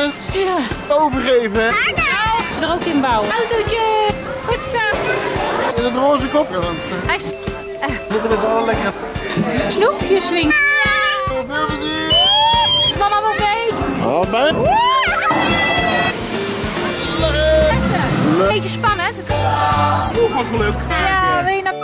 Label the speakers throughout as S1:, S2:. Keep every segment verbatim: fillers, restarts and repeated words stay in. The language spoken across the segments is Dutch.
S1: Sturen. Overgeven, hè?
S2: Nou, ze er ook in bouwen. Autootje. Goed zo.
S1: In het roze kopje.
S2: Hij is...
S1: Zitten met alle lekkere
S2: Snoepjes swing. Is man allemaal mee?
S1: Allebei.
S2: Een beetje spannend.
S1: Oeh, wat geluk.
S2: Ja, wil je nou...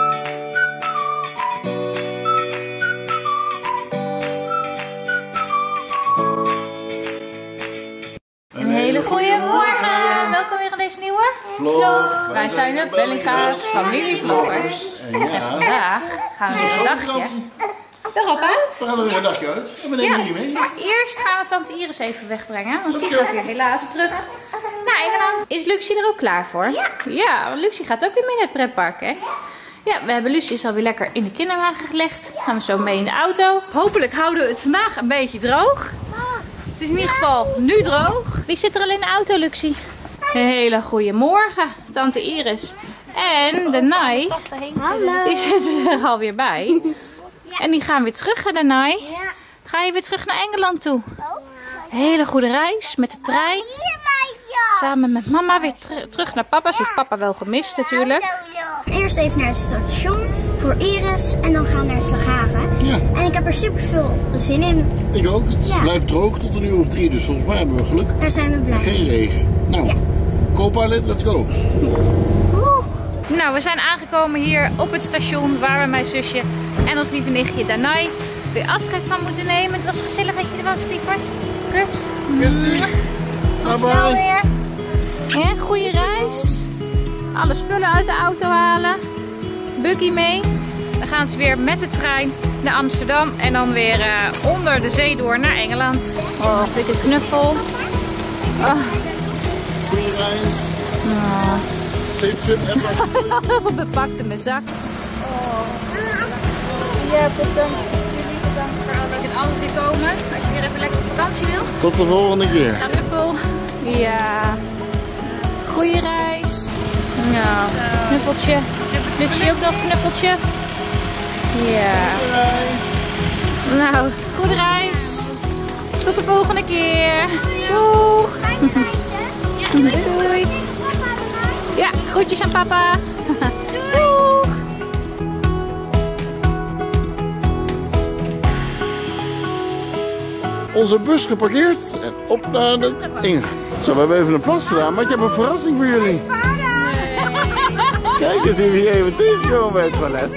S2: Een hele goede morgen. Welkom weer aan deze nieuwe vlog. Wij zijn de Bellinga's familievloggers.
S1: En ja,
S2: En vandaag gaan we weer een dagje erop uit.
S1: we gaan er weer een dagje uit. En we nemen
S2: Ja,
S1: jullie mee.
S2: maar eerst gaan we tante Iris even wegbrengen. Want
S1: Let's
S2: die
S1: go.
S2: gaat weer helaas terug naar Engeland. Is Lucie er ook klaar voor? Ja. Ja, want Lucie gaat ook weer mee naar het pretpark, hè? Ja, we hebben Lucie alweer lekker in de kinderwagen gelegd. Gaan we zo mee in de auto. Hopelijk houden we het vandaag een beetje droog. Het is in ieder geval nu droog. Wie zit er al in de auto, Lucie? Een hele goede morgen, tante Iris. En de Nai, die zitten er alweer bij. En die gaan weer terug, hè, de Nai? Ga je weer terug naar Engeland toe? Hele goede reis met de trein. Samen met mama weer ter terug naar papa. Ze heeft papa wel gemist natuurlijk.
S3: Eerst even naar het station voor Iris en dan gaan we naar Slagharen.
S1: Ja.
S3: En ik heb er super veel zin in.
S1: Ik ook. Het
S3: Ja.
S1: blijft droog tot een uur of drie. Dus volgens mij hebben we geluk.
S3: Daar zijn we blij mee.
S1: Geen regen. Nou,
S3: Ja.
S1: co-pilot, let's go.
S2: Nou, we zijn aangekomen hier op het station waar we mijn zusje en ons lieve nichtje Danai weer afscheid van moeten nemen. Het was gezellig dat je er was, lieverd. Kus.
S1: Kussie.
S2: Tot snel weer. Ja, goede reis. Alle spullen uit de auto halen. Buggy mee. Dan gaan ze weer met de trein naar Amsterdam. En dan weer uh, onder de zee door naar Engeland. Oh, dikke knuffel. Oh.
S1: Goeie reis.
S2: Oh.
S1: Safe trip. En
S2: Bepakt in mijn zak. Oh. Ja, bedankt. Jullie bedankt voor alles. Je kunt altijd weer komen als je weer even lekker op vakantie wil.
S1: tot de volgende keer.
S2: Ja, knuffel. Ja. Goeie reis. Ja. Knuffeltje. Lucie ook nog een knuffeltje. Ja. Nou, goede reis. Tot de volgende keer. Doeg. Doei. Ja, groetjes aan papa. Doeg.
S1: Onze bus geparkeerd en op naar de ingang. Zo, we hebben even een plas gedaan, maar ik heb een verrassing voor jullie. Kijk eens wie even tegenkomen bij het toilet.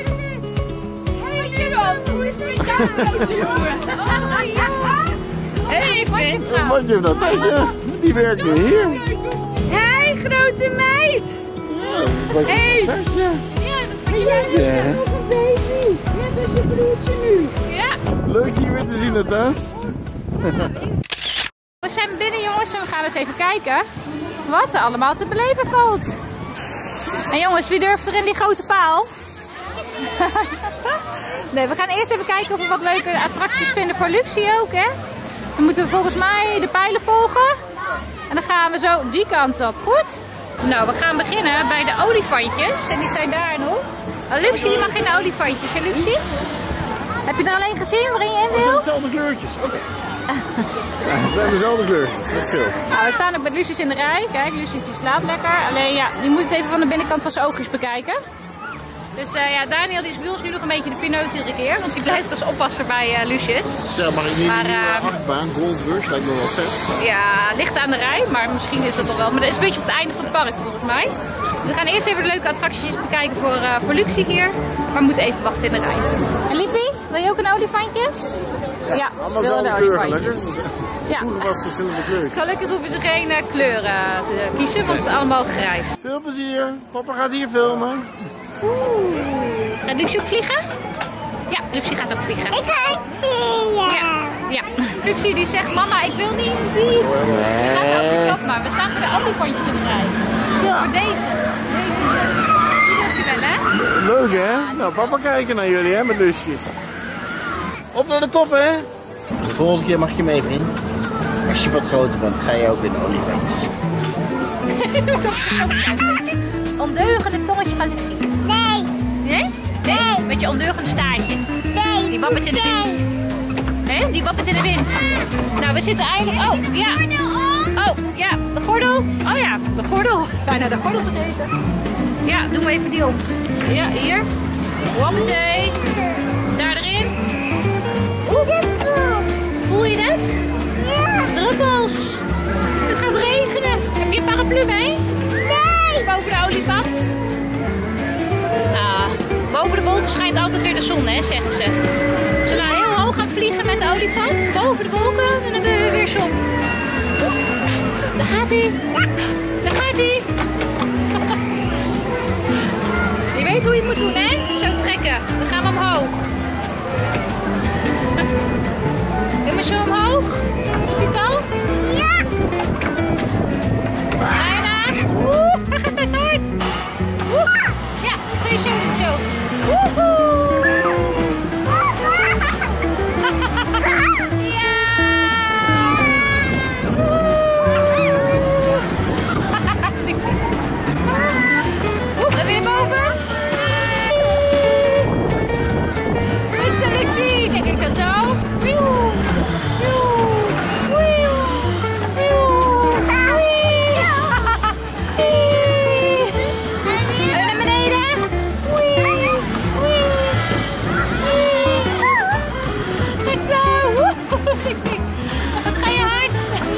S2: Hey,
S1: Wat je nou Tessa? Die werkt nu hier.
S2: hey, grote meid.
S1: Hey.
S2: Ja,
S1: Ja.
S3: Een baby, net als je broertje nu.
S2: ja.
S1: Leuk je weer te zien, Natas.
S2: We zijn binnen, jongens, en we gaan eens even kijken wat er allemaal te beleven valt. En jongens, wie durft er in die grote paal? Nee, we gaan eerst even kijken of we wat leuke attracties vinden voor Lucie ook, hè? Dan moeten we volgens mij de pijlen volgen. En dan gaan we zo die kant op, goed? Nou, we gaan beginnen bij de olifantjes. En die zijn daar nog. Oh, Lucie, die mag in de olifantjes, hè, Lucie? Heb je er alleen gezien waarin je in
S1: Het zijn
S2: wil?
S1: dezelfde kleurtjes. Oké. Ja, het zijn dezelfde kleurtjes, dat scheelt.
S2: Nou, we staan ook met Lucius in de rij. Kijk, Lucius die slaapt lekker. Alleen ja, die moet het even van de binnenkant van zijn oogjes bekijken. Dus uh, ja, Daniel die is bij ons nu nog een beetje de pineut iedere keer. Want die blijft als oppasser bij uh, Lucius.
S1: Zeg, mag ik niet
S2: Maar,
S1: in die
S2: uh,
S1: achtbaan, Gold Rush, lijkt me wel vet.
S2: Ja, ligt aan de rij, maar misschien is dat toch wel. Maar dat is een beetje op het einde van het park volgens mij. Dus we gaan eerst even de leuke attracties bekijken voor, uh, voor Lucie hier. Maar we moeten even wachten in de rij. En Liefie, wil je ook een olifantjes? Ja, ze
S1: Allemaal
S2: willen de
S1: dezelfde kleur,
S2: olifantjes.
S1: gelukkig.
S2: Ja.
S1: Vroeger was het verschillende kleuren.
S2: Gelukkig hoeven ze geen uh, kleuren te kiezen, want ze zijn allemaal grijs.
S1: Veel plezier. Papa gaat hier filmen.
S2: Gaat Lucie ook vliegen? Ja, Lucie gaat ook vliegen.
S3: Ik ga het zien.
S2: Ja, ja. Lucie die zegt, mama ik wil niet in die. Die gaat ook niet op, maar we staan voor de olifantjes in de rij. Voor deze. Deze is leuk. Die durf je wel, hè?
S1: Leuk hè? Nou, papa kijken naar jullie hè, met lusjes. Op naar de top hè? De volgende keer mag je mee, vriend. Als je wat groter bent, ga je ook in de olifantjes.
S2: Ondeugende tongetje van Lucie.
S3: Nee,
S2: Nee? Nee. Met je ondeugende staartje.
S3: nee.
S2: Die wappert in de wind. Hè? Die wappert in de wind. Nou, we zitten eigenlijk... Oh, ja. Oh, ja, de gordel. Oh ja, de gordel. Bijna de gordel vergeten. Ja, doen we even die om. Ja, hier. Hoppatee. Daar erin. Oeh. Voel je dat?
S3: Ja.
S2: Druppels. Het gaat regenen. Heb je een paraplu mee?
S3: Nee.
S2: Boven de olifant. Nou, boven de wolken schijnt altijd weer de zon, hè, zeggen ze. Zullen we heel hoog gaan vliegen met de olifant? Boven de wolken en dan hebben we weer zon. Daar gaat hij. Daar gaat hij. Je weet hoe je het moet doen, hè? Zo trekken. Dan gaan we omhoog. Doe maar zo omhoog. Doet hij het al?
S3: Ja.
S2: Bijna. Oeh, hij gaat best hard. Oeh. Ja, kun je zo doen, zo. Woehoe. Ja. Oeh, en weer boven. Goed zo, Lixie. Kijk, ik kan zo. Wieuw. Wieuw. Wieuw. Wieuw. Wieuw. En naar beneden. Wee. Wee. Wee. Goed zo. Woe, Lixie. Wat ga je hard.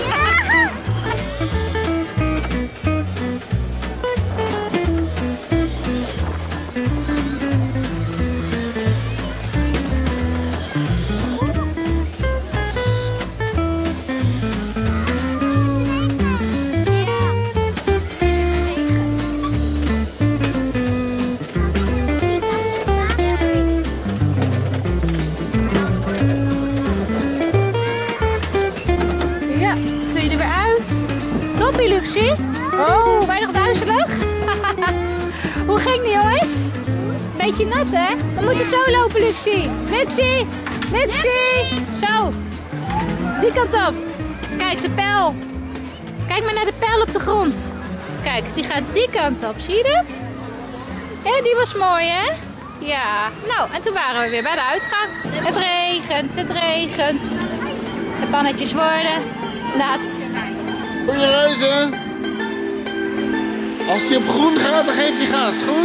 S2: Ja, kun je er weer uit? Toppie, Luxie. Oh, weinig duizelig. Hoe ging die, jongens? Beetje nat, hè? We moeten zo lopen, Luxie. Luxie, Luxie. Zo. Die kant op. Kijk, de pijl. Kijk maar naar de pijl op de grond. Kijk, die gaat die kant op. Zie je dat? Hé, die was mooi, hè? Ja. Nou, en toen waren we weer bij de uitgang. Het regent, het regent. De pannetjes worden nat.
S1: Goeie reizen. Als die op groen gaat, dan geef je gas, goed?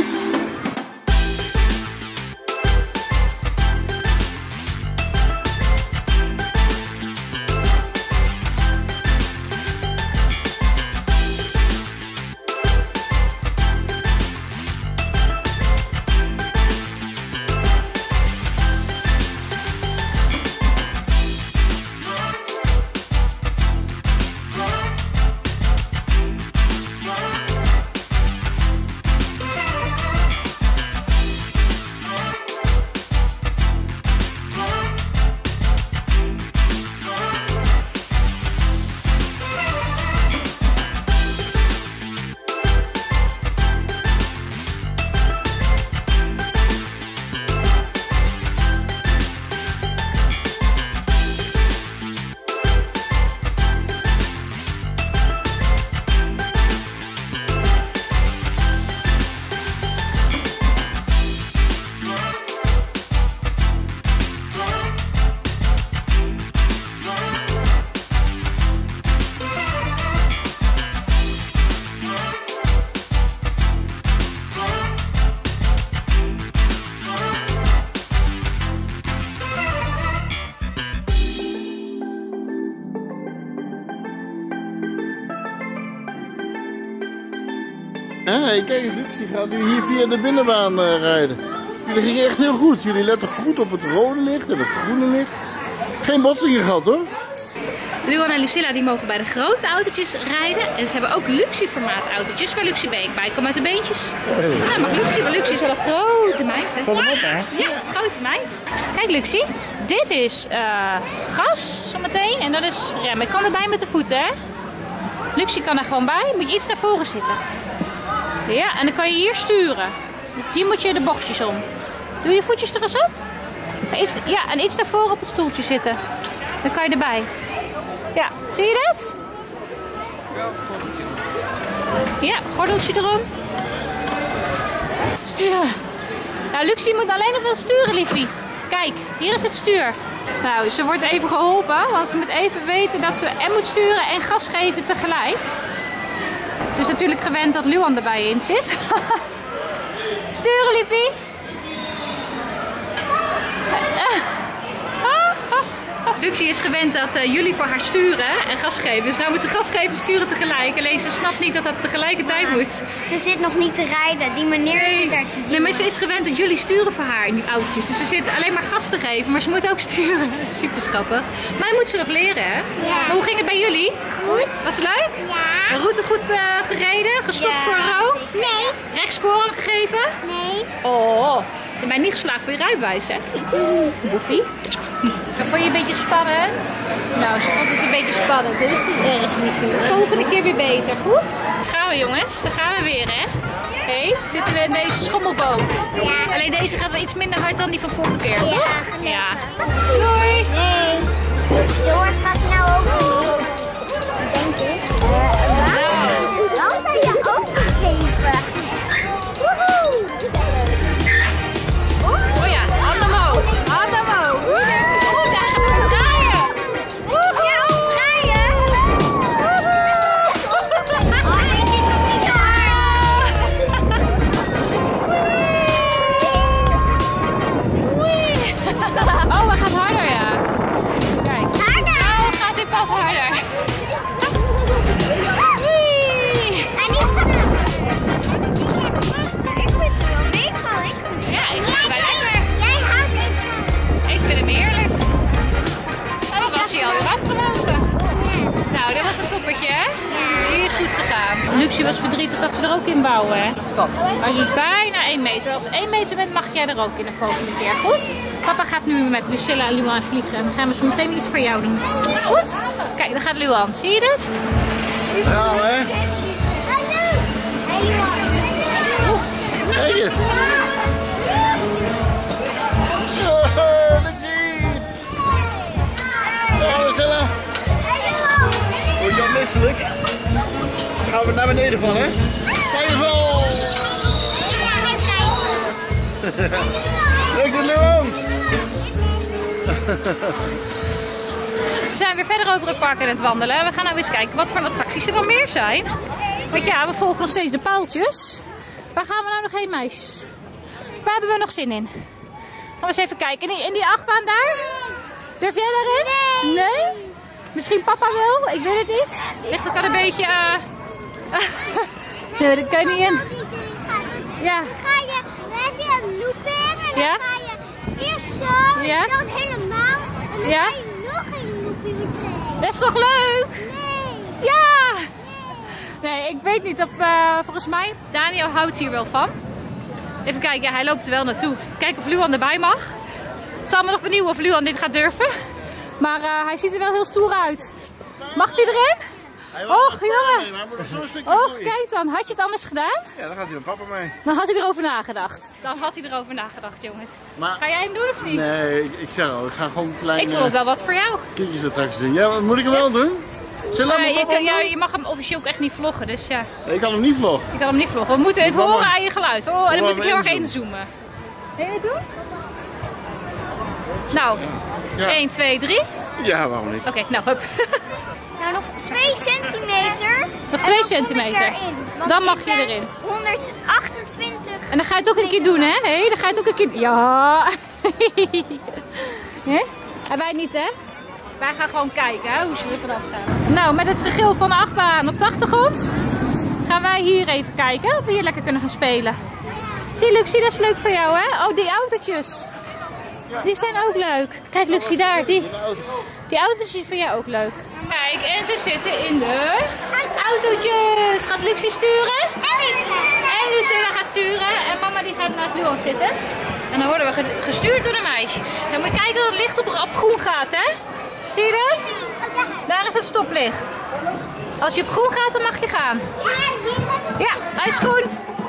S1: Hé, kijk eens, Lux, die gaat nu hier via de binnenbaan uh, rijden. Jullie gingen echt heel goed. Jullie letten goed op het rode licht en het groene licht. Geen botsingen gehad, hoor.
S2: Luan en Lucilla die mogen bij de grote autootjes rijden. En ze hebben ook Luxie-formaat autootjes waar Luxie bij, bij komt uit de beentjes. Oh. Nou, mag Luxie, want Luxie is wel een grote meid. Hè?
S1: Val hem op, hè?
S2: Ja, grote meid. Kijk, Luxie. Dit is uh, gas, zometeen. En dat is rem. Ik kan erbij met de voeten, hè. Luxie kan er gewoon bij. Moet je iets naar voren zitten. Ja, en dan kan je hier sturen. Dus hier moet je de bochtjes om. Doe je voetjes er eens op. Iets, ja, en iets naar voren op het stoeltje zitten. Dan kan je erbij. Ja, zie je dat? Ja, gordeltje erom. Sturen. Nou, Luxie moet alleen nog wel sturen, liefie. Kijk, hier is het stuur. Nou, ze wordt even geholpen, want ze moet even weten dat ze en moet sturen en gas geven tegelijk. Ze is natuurlijk gewend dat Luan erbij in zit. Sturen, liefie! Luxie is gewend dat uh, jullie voor haar sturen en gas geven. Dus nou moet ze gas geven en sturen tegelijk. Alleen ze snapt niet dat dat tegelijkertijd moet.
S3: Ze zit nog niet te rijden. Die meneer
S2: nee.
S3: zit daar te doen.
S2: Nee, maar ze is gewend dat jullie sturen voor haar in die autootjes. Dus ze zit alleen maar gas te geven, maar ze moet ook sturen. Super schattig. Maar dat moet ze nog leren, hè?
S3: Ja.
S2: Maar hoe ging het bij jullie?
S3: Goed.
S2: Was het leuk?
S3: Ja.
S2: De route goed uh, gereden? Gestopt
S3: ja.
S2: voor rood?
S3: Nee.
S2: Rechtsvoorrang gegeven?
S3: Nee.
S2: Oh, je bent niet geslaagd voor je rijbewijs, hè? Boefie. Vond je een beetje spannend? Nou, ze vond het een beetje spannend. Dat is niet erg, liefie. Volgende keer weer beter, goed? Daar gaan we, jongens. Daar gaan we weer, hè? Hé, hey, zitten we in deze schommelboot.
S3: Ja.
S2: Alleen deze gaat wel iets minder hard dan die van vorige keer,
S3: Ja,
S2: toch?
S3: gelukkig.
S2: Ja. Doei!
S3: Nee. Zo hard gaat het nou ook niet. Denk ik. Nou. Dan kan je ook geven. Woehoe!
S2: Oh ja, handen omhoog. Handen omhoog. Goed, daar gaan we draaien. Woehoe!
S3: Ja, ook draaien. Oh, nee, dit is nog niet zo hard.
S2: Oh, we gaan harder, ja. Kijk.
S3: Harder.
S2: Nou gaat hij pas harder. Wee.
S3: En niet zo. Ik vind het wel meevallen.
S2: Ja, ik vind het wel lekker.
S3: Jij houdt even.
S2: Ik vind hem heerlijk. Oh, dan was hij alweer afgelopen. Nou, dit was een toppertje, hè? Die is goed gegaan. Luxie was verdrietig dat ze er ook in bouwen, hè?
S4: Top.
S2: Maar ze is bijna één meter. Als één meter bent, mag jij er ook in de volgende keer. Goed? Papa gaat nu met Lucilla en Luan vliegen. En dan gaan we zo meteen iets voor jou doen. Goed? Kijk, daar gaat Luan. Zie je dit?
S1: Ja, hè? Kijk eens. Oh, Luxie. Ja, Lucilla. Word je al misselijk? Gaan we naar beneden van, hè? Vijfval! Lukt het, Luan?
S2: We zijn weer verder over het park aan het wandelen. We gaan nou eens kijken wat voor attracties er dan meer zijn. Want ja, we volgen nog steeds de paaltjes. Waar gaan we nou nog heen, meisjes? Waar hebben we nog zin in? Gaan we eens even kijken. In die, in die achtbaan daar? Durf jij daarin? Nee. Nee? Misschien papa wel? Ik weet het niet. Ligt ook al een beetje... Uh... nee, dat kan je niet in. Ja.
S3: Ga je, dan heb je een looping en dan
S2: Ja?
S3: ga je eerst zo en
S2: Ja?
S3: dan helemaal en dan
S2: Ja?
S3: ga je nog een looping meteen.
S2: Dat is toch leuk?
S3: Nee.
S2: Ja! Nee, ik weet niet of, uh, volgens mij, Daniel houdt hier wel van. Even kijken, ja, hij loopt er wel naartoe. Kijken of Luan erbij mag. Het zal me nog benieuwen of Luan dit gaat durven. Maar uh, hij ziet er wel heel stoer uit. Mag hij erin? Och, jongen.
S1: Hij moet nog zo'n stukje
S2: Och,
S1: groeien.
S2: kijk dan. Had je het anders gedaan?
S1: Ja, dan gaat hij met papa mee.
S2: Dan had hij erover nagedacht. Dan had hij erover nagedacht, jongens.
S1: Maar,
S2: Ga jij hem doen of niet?
S1: nee, ik, ik zeg al, ik ga gewoon
S2: Ik
S1: kleine
S2: vond het wel wat voor jou.
S1: kindjesattracties doen. Ja, moet ik hem wel doen? Zullen we
S2: Nee,
S1: hem
S2: je,
S1: papa
S2: kan- ja,
S1: doen?
S2: je mag hem officieel ook echt niet vloggen, dus ja.
S1: Ik kan hem niet vloggen.
S2: Je kan hem niet vloggen. We moeten het
S1: Mama.
S2: horen aan je geluid. Oh, en dan
S1: Mama,
S2: moet ik heel erg
S1: inzoomen.
S2: inzoomen. Wil je het doen? Nou,
S1: Ja.
S2: één, twee, drie.
S1: Ja, waarom niet?
S2: Oké, nou, hup.
S3: Nou, nog twee centimeter.
S2: Nog
S3: En
S2: twee
S3: dan kom ik
S2: centimeter.
S3: erin, want
S2: Dan mag
S3: ik
S2: je
S3: ben
S2: erin.
S3: honderdachtentwintig.
S2: En dan ga je het ook een keer doen, hè? Hé, dan ga je het ook een keer... Ja. Hè? En wij niet, hè? Wij gaan gewoon kijken, hè, hoe ze er vanaf staan. Nou, met het gegil van de achtbaan op de achtergrond gaan wij hier even kijken of we hier lekker kunnen gaan spelen. Zie, Luxie, dat is leuk voor jou, hè? Oh, die autootjes. Die zijn ook leuk. Kijk, Luxie, daar. Die, die autootjes zijn voor jou ook leuk. Kijk, en ze zitten in de autootjes. Gaat Luxie sturen? En Lucilla gaat sturen. En mama die gaat naast Luan zitten. En dan worden we ge- gestuurd door de meisjes. Dan moet je kijken dat het licht op, op groen gaat, hè? Zie je dat? Daar is het stoplicht. Als je op groen gaat, dan mag je gaan. Ja, hij is groen.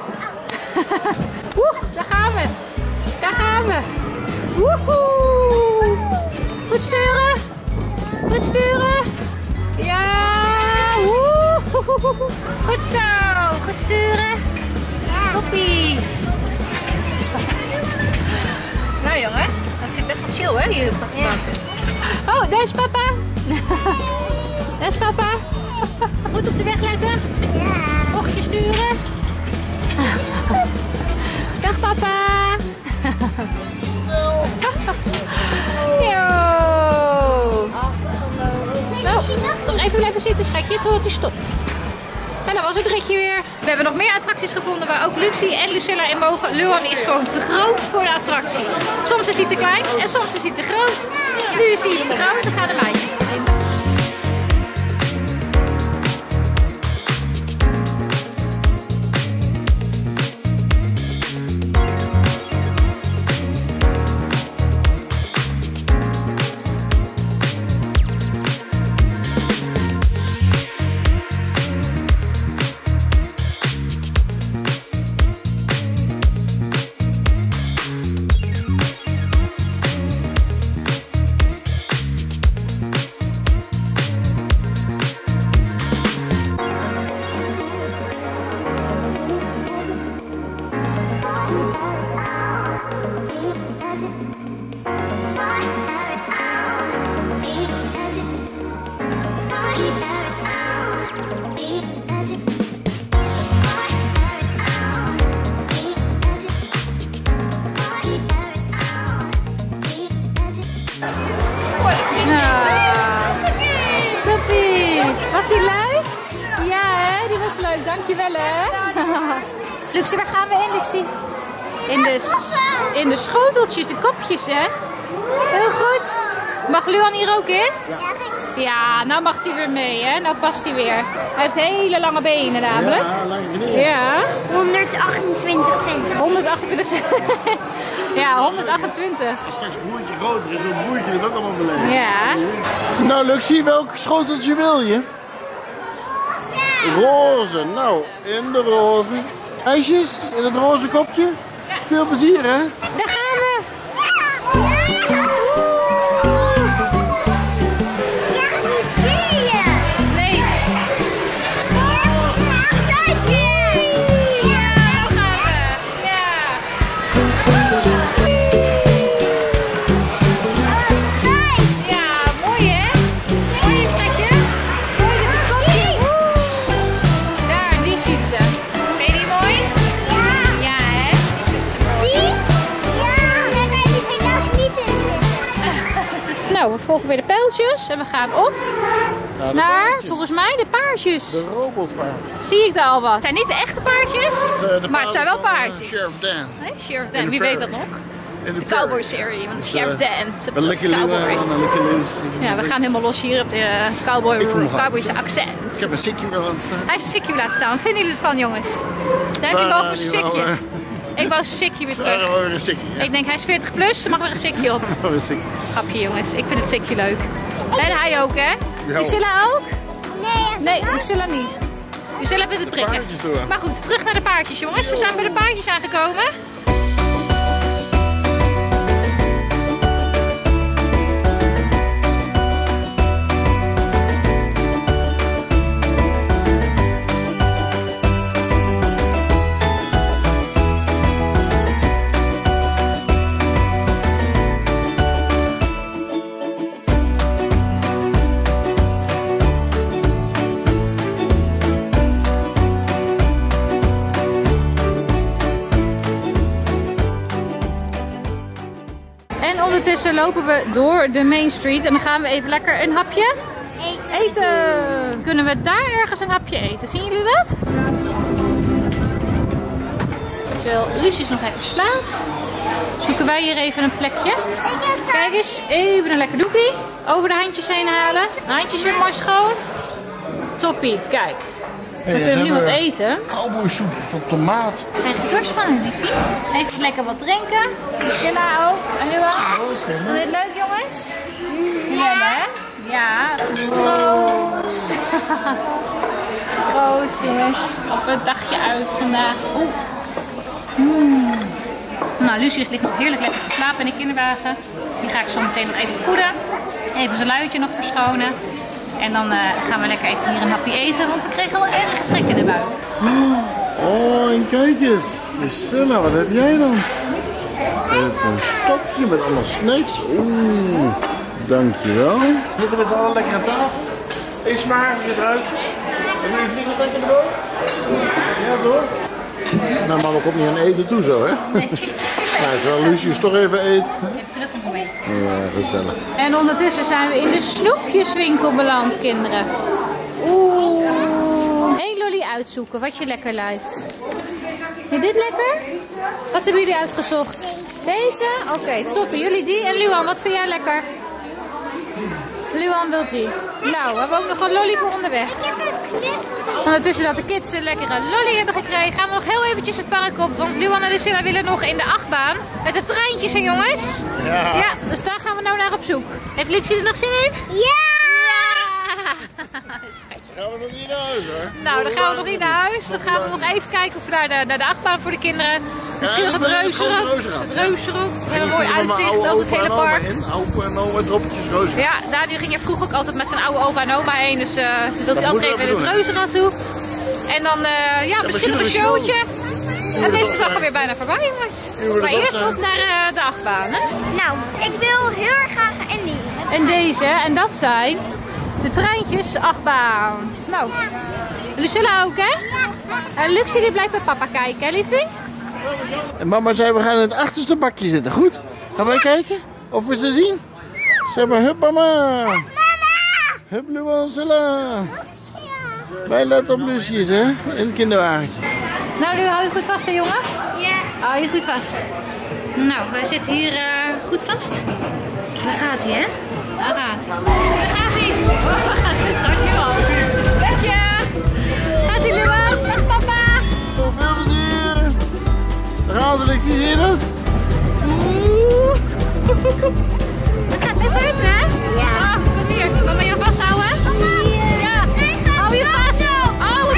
S2: Woe, daar gaan we. Daar gaan we. Woehoe. Goed sturen. Goed sturen. Ja. Woehoe. Goed zo. Goed sturen. Toppie. Nou jongen, Dat zit best wel chill, hè, hier op de achterbank. Oh, daar is papa. Daar is papa. Goed op de weg letten.
S3: Ja.
S2: Bochtje sturen. Dag papa. Yo. Nou, nog even blijven zitten, schatje, totdat hij stopt. En dat was het ritje weer. We hebben nog meer attracties gevonden waar ook Luxie en Lucilla in mogen. Luan is gewoon te groot voor de attractie. Soms is hij te klein en soms is hij te groot. En nu is hij te groot, dan gaat de meisje. Was die leuk? Ja, hè? Die was leuk. Dankjewel, hè? Luxie, waar gaan we in, Luxie? In de, in de schoteltjes, de kopjes, hè? Heel goed. Mag Luan hier ook in? Ja, nou mag hij weer mee, hè? Nou past hij weer. Hij heeft hele lange benen, namelijk.
S1: Ja, lange benen.
S2: Ja.
S3: honderdachtentwintig centimeter.
S2: honderdachtentwintig centimeter. Ja, honderdachtentwintig.
S1: Als straks broertje groter is, dan broertje het ook allemaal beleven.
S2: Ja.
S1: Nou, Luxie, welk schoteltje wil je? Roze. Nou, in de roze. Ijsjes in het roze kopje. Veel plezier, hè?
S2: Daar gaan we. Nee. Nou, we volgen weer de pijltjes en we gaan op
S1: Nou,
S2: naar,
S1: paardjes.
S2: volgens mij, de paardjes.
S1: De robotpaardjes.
S2: Zie ik daar al wat? Het zijn niet de echte paardjes,
S1: Uh, de
S2: maar het zijn wel
S1: paarden van,
S2: paardjes.
S1: uh, Sheriff Dan.
S2: Nee, Sheriff
S1: In
S2: Dan,
S1: de
S2: wie weet dat
S1: prairie.
S2: nog?
S1: In de
S2: De cowboy serie, want Sheriff
S1: uh,
S2: Dan,
S1: Een lekker
S2: cowboy.
S1: lekker Lucy.
S2: Ja, we gaan helemaal los hier op de cowboy,
S1: Ik voel me
S2: cowboyse
S1: gaaf.
S2: accent.
S1: Ik heb een sikje weer aan het staan.
S2: Hij is een sikje laten staan. Wat vinden jullie ervan, jongens? Daar heb je
S1: Waar,
S2: boven
S1: die
S2: zijn sikje.
S1: wou, uh,
S2: Ik wou zijn sikje weer
S1: Daar
S2: terug.
S1: hebben we weer een sikje. Ja.
S2: Ik denk, hij is veertig plus, er mag weer een sikje op.
S1: Oh, een sikje.
S2: Grapje, jongens. Ik vind het sikje leuk. En hij ook, hè?
S1: Ja.
S2: Lucilla ook?
S3: Nee,
S2: Nee, Lucilla niet. Lucilla vindt het prikken.
S1: paardjes door.
S2: Maar goed, terug naar de paardjes, jongens. We zijn bij de paardjes aangekomen. En ondertussen lopen we door de Main Street en dan gaan we even lekker een hapje
S3: eten.
S2: eten. Kunnen we daar ergens een hapje eten? Zien jullie dat? Terwijl Lucius nog even slaapt, zoeken wij hier even een plekje. Kijk eens, even een lekker doekie. Over de handjes heen halen. De handjes weer mooi schoon. Toppie, kijk. Dan
S1: Hey,
S2: kunnen we nu
S1: ze
S2: wat
S1: hebben
S2: eten.
S1: Cowboysoep van tomaat.
S2: Krijg je dorst van een liefie? Even lekker wat drinken. Lucilla ook. En Luan. Vond je het leuk, jongens? Ja, hè? Ja. Proost. Proost, jongens. Op een dagje uit vandaag. Oeh. Mm. Nou, Lucius ligt nog heerlijk lekker te slapen in de kinderwagen. Die ga ik zo meteen nog even voeden. Even zijn luidje nog verschonen. En dan uh, gaan we lekker even hier een hapje eten, want we kregen wel erg trek in de buik.
S1: Oh, en kijk eens. Lucilla, wat heb jij dan? Een stokje met allemaal snacks. Oeh, dankjewel. We zitten met z'n allen lekker aan tafel. Eén smakelijke druifjes. En wil je vliegen lekker erdoor? Ja, door. Nou, mama komt niet aan eten toe zo, hè? Nee. Nou, terwijl Lucius toch even eet.
S2: Even mee.
S1: Ja, gezellig.
S2: En ondertussen zijn we in de snoepjeswinkel beland, kinderen. Oeh. Eén lolly uitzoeken, wat je lekker lijkt. Vind je dit lekker? Wat hebben jullie uitgezocht? Deze? Oké, okay, top. Jullie die. En Luan, wat vind jij lekker? Luan wilt die. Nou, we hebben ook nog een lolly voor onderweg. Ondertussen dat de kids een lekkere lolly hebben gekregen, gaan we nog heel eventjes het park op. Want Luan en Lucilla willen nog in de achtbaan. Met de treintjes, hè jongens?
S1: Ja.
S2: Ja, dus daar gaan we nou naar op zoek. Heeft Lucie er nog zin in?
S3: Ja!
S1: Gaan we nog niet naar huis, hoor?
S2: Nou, dan gaan we nog niet naar huis. Dan gaan we nog even kijken of we naar de, naar de achtbaan voor de kinderen. Misschien nog het reuzenrad. Het reuzenrad. Heel mooi uitzicht over het hele park.
S1: Opa en oma droppeltjes reuzenrad.
S2: Ja, Daniel ging je vroeger ook altijd met zijn oude opa en oma heen. Dus uh, wil hij altijd even naar het reuzenrad toe. En dan, uh, ja, misschien nog een showtje. En deze is al weer bijna voorbij, jongens. Maar eerst op naar uh, de achtbaan, hè?
S3: Nou, ik wil heel erg graag en die.
S2: En deze, en dat zijn de treintjes achtbaan. Nou, Lucilla ook, hè? En Luxie die blijft bij papa kijken, hè, liefie?
S1: En mama zei, we gaan in het achterste bakje zitten, goed? Gaan wij kijken of we ze zien? Zeg maar, hup mama. Hup Luan, Zilla. Wij letten op Lucius, hè? In het kinderwagentje.
S2: Nou, nu hou je goed vast, hè, jongen?
S3: Ja.
S2: Hou je goed vast. Nou, wij zitten hier uh, goed vast. Daar gaat hij, hè? Daar gaat hij. Daar gaat hij. Oh, daar gaat hij. Start je al. Dank je. Gaat hij, Luan? Dag, papa.
S1: Veel plezier. Daar gaan ze, Lexie, zie je dat?
S2: Oeh. Dat gaat best uit, hè? Ja. Oh, kom hier. Mama je vasthouden? Ja. Hou je vast. Oh.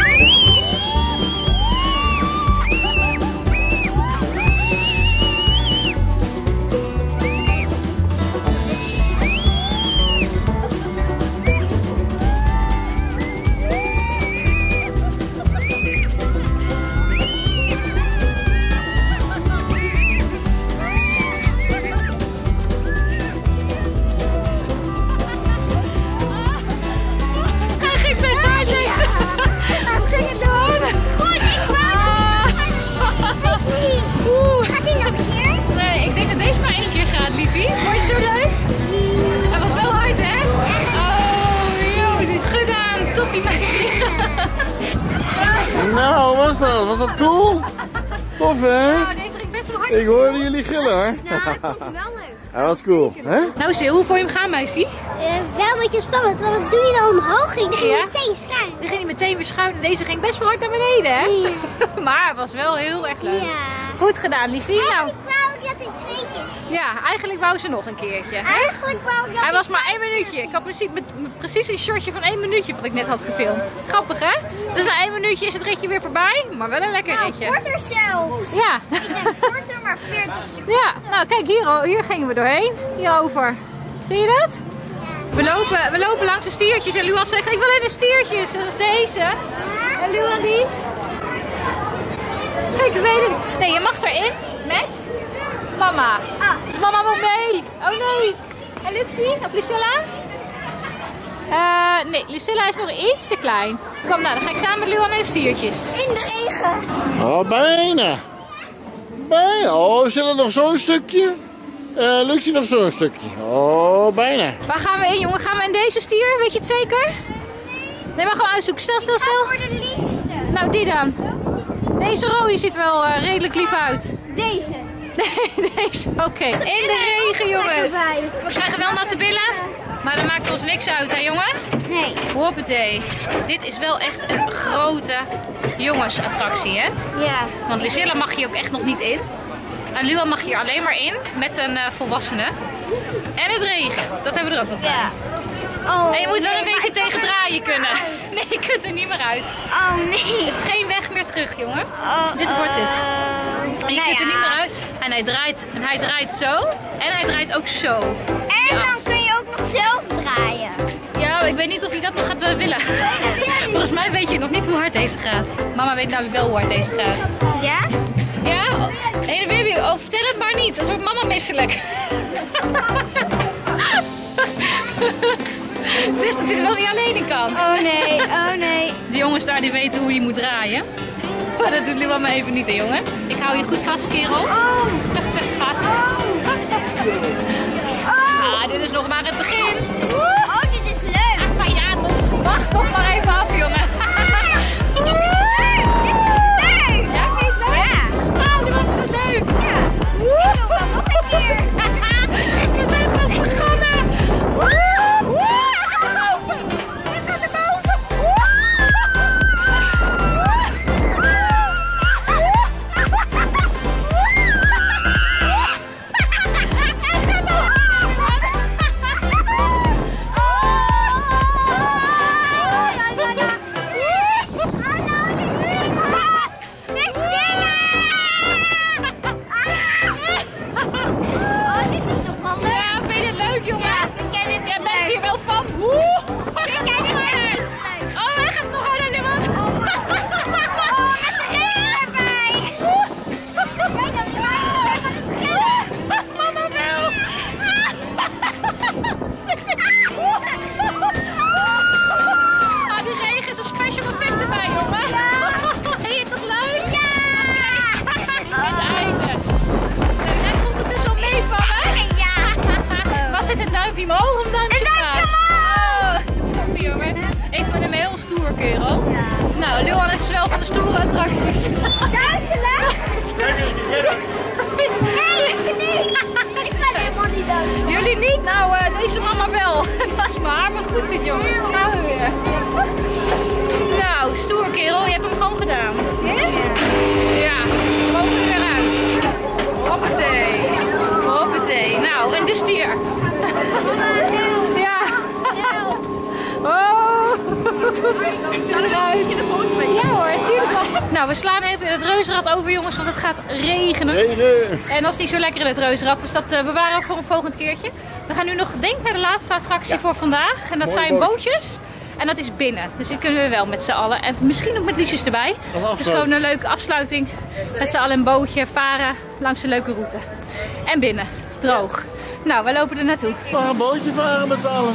S1: Nou, hoe was dat? Was dat cool? Tof, hè?
S2: Nou, deze ging best wel hard.
S1: Ik hoorde jullie gillen, hoor.
S3: Nou, dat vond ik wel leuk.
S1: Dat was cool, hè?
S2: Nou, Sil, hoe vond je hem gaan, meisje?
S3: Uh, wel een beetje spannend, want dan doe je dan omhoog ging. Dan ging je
S2: Ja?
S3: meteen schuin.
S2: Die ging meteen weer schuin en deze ging best wel hard naar beneden, hè?
S3: Ja.
S2: Maar het was wel heel erg leuk.
S3: Ja.
S2: Goed gedaan, liefie. Nou,
S3: Eigenlijk wou ik dat in twee keer.
S2: ja, eigenlijk wou ze nog een keertje. Hè?
S3: Eigenlijk wou ik dat
S2: Hij
S3: in
S2: was maar één minuutje. Ik had precies, met, met precies een shortje van één minuutje wat ik net had gefilmd. Grappig, hè? Dus na één minuutje is het ritje weer voorbij, maar wel een lekker
S3: nou,
S2: ritje.
S3: korter zelfs.
S2: Ja.
S3: Ik denk korter, maar veertig seconden.
S2: Ja, nou kijk, hier, hier gingen we doorheen. Hierover. Zie je dat? We lopen, we lopen langs de stiertjes en Luan zegt, ik wil in de stiertjes. Dat is deze. En Luan die? Kijk, ik weet het. Nee, je mag erin met mama.
S3: Ah.
S2: Dus mama moet mee. Oh nee. En Luxie? Of Lucilla? Uh, nee, Lucilla is nog iets te klein. Kom nou, dan ga ik samen met Luan in de stiertjes.
S3: In de regen.
S1: Oh, bijna. Bijna. Oh, zit er nog zo'n stukje? Uh, Luxie nog zo'n stukje. Oh, bijna.
S2: Waar gaan we in, jongen? Gaan we in deze stier? Weet je het zeker? Nee, maar gaan we uitzoeken. Snel, snel, snel.
S3: Voor de liefste.
S2: Nou, die dan. Deze rode ziet wel uh, redelijk lief uit.
S3: Deze.
S2: Nee, deze. Oké. Okay. In de regen, jongens. We krijgen wel natte billen. Maar dat maakt ons niks uit, hè, jongen?
S3: Nee.
S2: Hoppatee. Dit is wel echt een grote jongensattractie, hè?
S3: Ja.
S2: Want Lucilla mag hier ook echt nog niet in. En Luan mag hier alleen maar in met een uh, volwassene. En het regent. Dat hebben we er ook nog bij.
S3: Ja. Oh,
S2: En je moet wel
S3: nee,
S2: een beetje
S3: maar ik
S2: tegen
S3: kan er
S2: draaien
S3: niet meer
S2: kunnen.
S3: uit.
S2: Nee, je kunt er niet meer uit.
S3: Oh nee.
S2: Er is geen weg meer terug, jongen.
S3: Oh,
S2: Dit wordt het.
S3: uh,
S2: En je
S3: nou
S2: kunt er
S3: ja.
S2: niet meer uit. En hij draait, en hij draait zo. En hij draait ook zo.
S3: En
S2: Ja.
S3: dan kun je ook nog zelf draaien.
S2: Ja, maar ik weet niet of hij dat nog gaat uh, willen. Volgens mij weet je nog niet hoe hard deze gaat. Mama weet namelijk wel hoe hard deze gaat.
S3: Ja?
S2: Ja? Heen en weer, weer. Oh, vertel het maar niet. Dan wordt mama misselijk. Het is dat hij er nog niet alleen in kan.
S3: Oh nee, oh nee.
S2: De jongens daar die weten hoe je moet draaien. Maar dat doet Luan maar even niet, hè, jongen. Ik hou je goed vast, kerel.
S3: Oh.
S2: Ah, dit is nog maar het begin.
S3: Oh, dit is leuk.
S2: Ach, maar ja, toch, wacht toch maar even af, jongen.
S3: Dit is leuk.
S2: Ja, vind je het leuk?
S3: Ja.
S2: Ah, Luan vindt het leuk.
S3: Ja. Ik wil wel nog een keer.
S2: We zijn pas begonnen. Omhoog om duimpje te gaan. Oh, top, jongen. Ik vind hem heel stoer, kerel. Ja. Nou, Luan is wel van de stoere attracties.
S3: Duizelig? Nee, ik niet. Ik ben helemaal niet duizelig.
S2: Jullie niet? Nou, uh, deze mama wel. Pas maar, maar goed zit, jongens. Dan gaan we weer. Nou, stoer, kerel. Je hebt hem gewoon gedaan. Ja? Ja, we mogen er weer uit. Hoppatee. Hoppatee. Nou, en de stier. Ja. Oh. Zou er nou een foto mee? Ja hoor, tuurlijk wel. Nou, we slaan even het reuzenrad over, jongens, want het gaat regenen.
S1: Regen.
S2: En dat is niet zo lekker in het reuzenrad, dus dat uh, bewaren we voor een volgend keertje. We gaan nu nog, denk ik, naar de laatste attractie ja. voor vandaag. En dat
S1: Mooie
S2: zijn bootjes.
S1: bootjes.
S2: En dat is binnen. Dus die kunnen we wel met z'n allen. En misschien ook met liedjes erbij. Het is gewoon een leuke afsluiting. Met z'n allen een bootje varen langs een leuke route. En binnen. Droog. Nou, we lopen er naartoe.
S1: We gaan een bootje varen met z'n allen.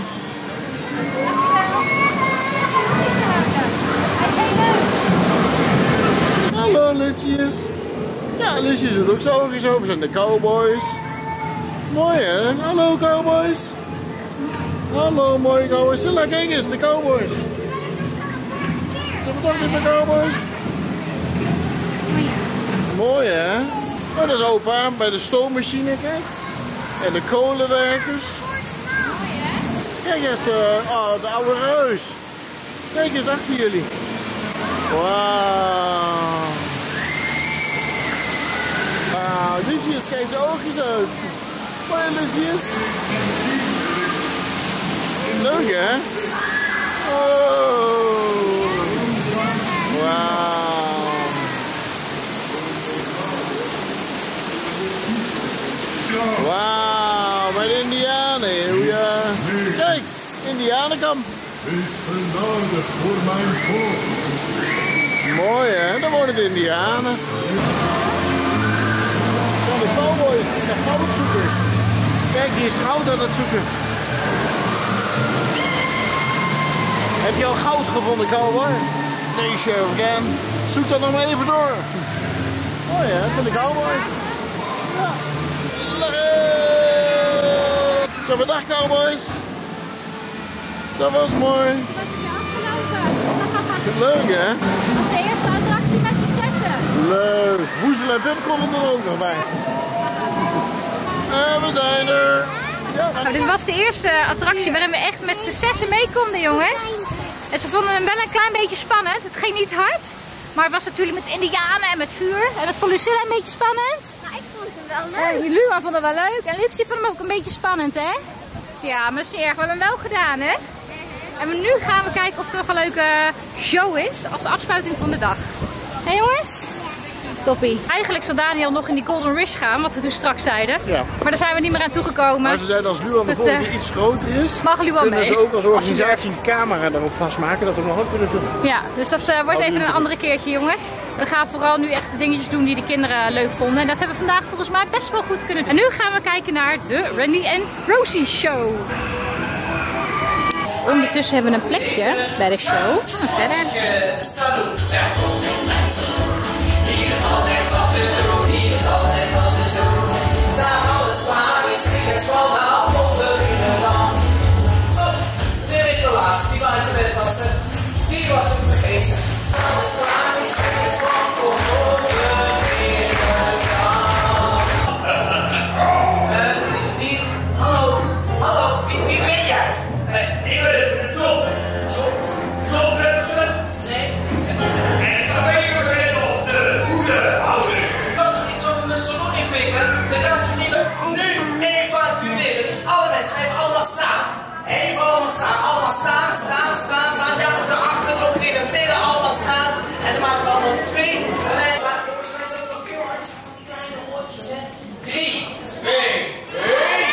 S1: Hallo Lucius. Ja, Lucius doet ook zo oogjes open. We zijn de cowboys. Mooi hè? Hallo cowboys. Hallo mooie cowboys. Silla, kijk eens, de cowboys. Zijn we toch niet de cowboys? Mooi hè? Oh, dat is opa bij de stoommachine, kijk. En de kolenwerkers. Kijk eens, de, oh, de oude reus. Kijk eens achter jullie. Wauw. Wauw, Lucius, kijk zijn oogjes uit. Mooi Lucius. Leuk hè? Oh. Wauw. Wauw, bij de Indianen. Hoe je... Kijk, Indianenkamp.
S4: Wees genadig voor mijn volk.
S1: Mooi hè, daar wonen de Indianen. Dat zijn de cowboys, de goudzoekers. Kijk, die is goud aan het zoeken. Heb je al goud gevonden, cowboy? Nee, Sheriff Gan. Zoek dat nog maar even door. Oh ja, dat zijn de cowboys. Ja. Zo, bedankt cowboys. Dat was mooi. Leuk hè?
S2: Dat was de eerste attractie met z'n zessen.
S1: Leuk. Woezel en Pip komen er ook nog bij. En we zijn er. Ja,
S2: nou, dit was de eerste attractie waarin we echt met z'n zessen mee konden, jongens. En ze vonden hem wel een klein beetje spannend. Het ging niet hard. Maar het was natuurlijk met indianen en met vuur. En dat vond Lucilla een beetje spannend.
S3: Maar ik vond hem wel leuk.
S2: Ja, Lua vond het wel leuk. En Luxie vond hem ook een beetje spannend, hè? Ja, maar dat is niet erg. We hebben hem wel gedaan, hè? En nu gaan we kijken of er nog een leuke show is als afsluiting van de dag. Hé hey, jongens? Toppie. Eigenlijk zou Daniel nog in die Golden Rush gaan, wat we toen straks zeiden.
S1: Ja.
S2: Maar daar zijn we niet meer aan toegekomen.
S1: Maar ze zeiden als Luan de volgende keer iets groter is,
S2: mag Luan
S1: kunnen
S2: mee.
S1: ze ook als organisatie een camera erop vastmaken dat we nog ook kunnen filmen.
S2: Ja, dus dat uh, wordt even een andere keertje, jongens. We gaan vooral nu echt de dingetjes doen die de kinderen leuk vonden. En dat hebben we vandaag volgens mij best wel goed kunnen doen. En nu gaan we kijken naar de Randy en Rosie show. Ondertussen hebben we een plekje bij de show. Nou, verder.
S5: Die was het vergeten. Hallo, hallo, wie, wie ben jij? Ik ben Tom. Tom? Tom Westeren? Nee. En ik ga even met op de hoedehouder. Ik kan toch niet zo met zo'n salon inpikken? Dat kan ze niet. Nu evacueren. Dus alle mensen even allemaal staan. Even allemaal staan. Allemaal staan, staan, staan, staan. Ja, op de achter, ook in het midden allemaal staan. En dan maken we allemaal twee. Alleen. Maar jongens, wij zijn ook nog veel harder van die kleine oortjes, hè. Drie, twee, één.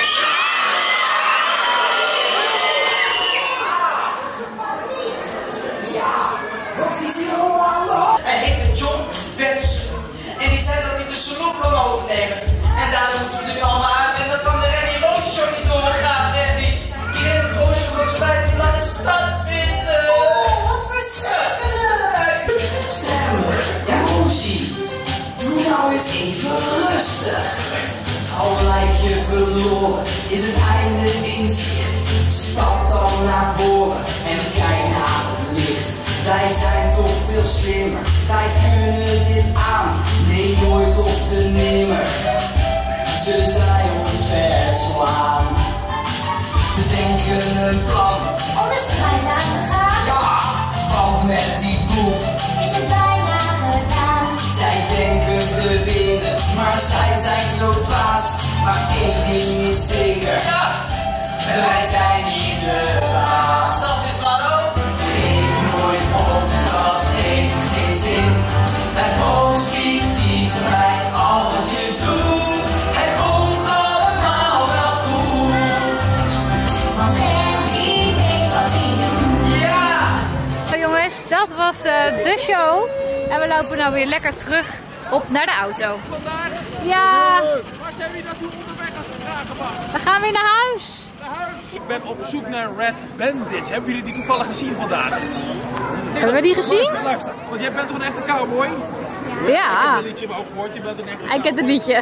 S5: Ja, wat is hier allemaal aan de hand? Hij heette John Patterson. En die zei dat hij de salon kan overnemen. En daarom moeten we er nu allemaal uit. En dan kan de Randy Rosie show niet doorgaan, Randy. Iedereen de Rosie show was bij die naar de stad vinden. Oh, wat verschrikkelijk. Ja, Rosie. Doe nou eens even rustig. Al lijkt je verloren, is het einde in zicht. Stap dan naar voren en kijk naar het licht. Wij zijn toch veel slimmer, wij kunnen dit aan. Nee, nooit of te nimmer zullen zij ons verslaan. We denken een plan
S3: Om de strijd aan te gaan,
S5: ja, want met die boef
S3: is het bijna gedaan.
S5: zij denken te winnen, maar zij zijn zo dwaas. Maar één ding is zeker, ja, wij zijn niet de baas. Dat is maar ook. Geef nooit op, dat heeft geen zin. Blijf positief bij al wat je doet. Het komt allemaal wel goed.
S3: Want Randy weet wat hij doet.
S5: Ja!
S2: Zo jongens, dat was uh, de show. En we lopen nou weer lekker terug op naar de auto. Ja,
S6: Waar zijn we naartoe onderweg als een vragenbak?
S2: we gaan weer naar huis.
S6: Ik ben op zoek naar Red Bandits. Hebben jullie die toevallig gezien vandaag?
S2: Hebben we die gezien?
S6: Luister, luister. Want jij bent toch een echte cowboy? Ik heb
S2: Ja,
S6: een liedje ook gehoord, je bent een echte
S2: ik ken het liedje.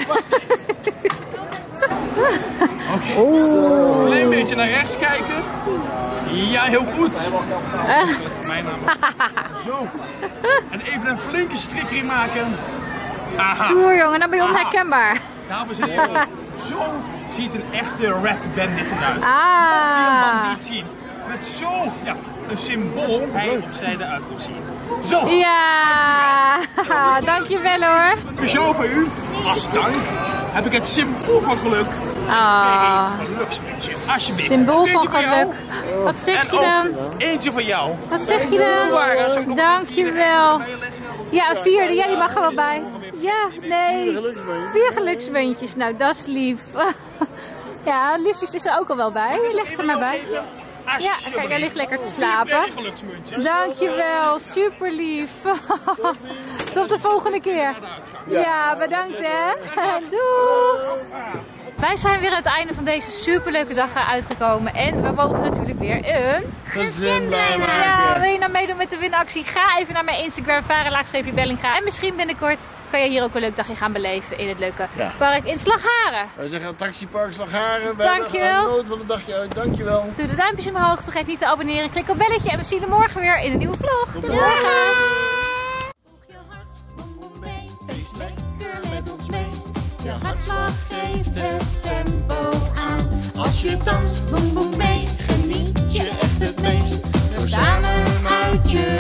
S6: Een klein beetje naar rechts kijken. Ja, heel goed. Mijn naam. Zo. En even een flinke strikking maken. Aha.
S2: Stoer jongen, dan ben je onherkenbaar.
S6: Dames en heren, zo ziet een echte Red Bandit eruit. Mocht je een
S2: Ah,
S6: bandiet zien met zo, ja, een symbool, hij of zij eruit kon zien. Zo,
S2: ja, dankjewel hoor.
S6: speciaal voor u, als dank, heb ik het symbool van geluk.
S2: Ah,
S6: Een geluksmuntje, alsjeblieft.
S2: symbool
S6: Eentje
S2: van
S6: voor jou.
S2: geluk. Wat zeg
S6: En
S2: je dan?
S6: ook eentje van jou.
S2: Wat zeg je dan? Dankjewel. Ja, een vierde. Ja, die mag er wel bij. Ja, nee. Vier geluksmuntjes. Nou, dat is lief. Ja, Lucius is er ook al wel bij. Die ligt er maar bij. Ja, kijk, hij ligt lekker te slapen.
S6: Vier geluksmuntjes.
S2: Dankjewel, super lief. Tot de volgende keer. Ja, bedankt hè. Doei. Wij zijn weer aan het einde van deze superleuke dag uitgekomen. En we mogen natuurlijk weer een
S1: Gezin blij
S2: Ja,
S1: maken.
S2: wil je nou meedoen met de winactie? Ga even naar mijn Instagram, Vara Bellinga. En misschien binnenkort kan je hier ook een leuk dagje gaan beleven in het leuke
S1: Ja.
S2: park in Slagharen.
S1: Wij zeggen taxipark Slagharen. We
S2: Dankjewel.
S1: hebben nooit van een dagje uit. Dankjewel.
S2: Doe de duimpjes omhoog, vergeet niet te abonneren. Klik op belletje en we zien je morgen weer in een nieuwe vlog. Tot morgen.
S7: Volg je hart, boem boem mee, feest lekker met ons mee. Je hartslag geeft het tempo aan. Als je danst, boem boem mee, geniet je echt het meest. Door samen uit je